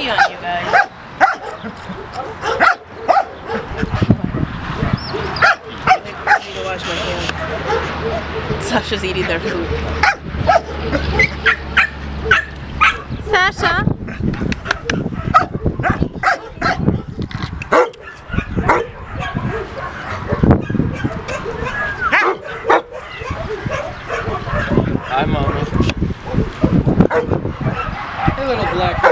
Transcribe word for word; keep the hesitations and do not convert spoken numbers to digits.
pee on you guys. I need to wash my hands. Sasha's eating their food. Sasha? Hi, Mama. Hey, little black.